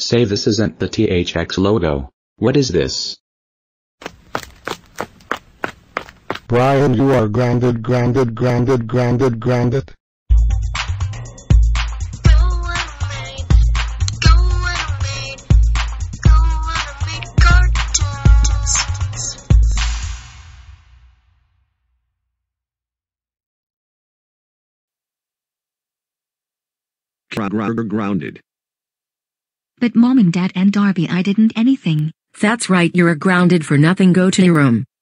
Say this isn't the THX logo. What is this? Brian, you are grounded. Grounded. But Mom and Dad and Darby, I didn't anything. That's right, you're grounded for nothing. Go to your room.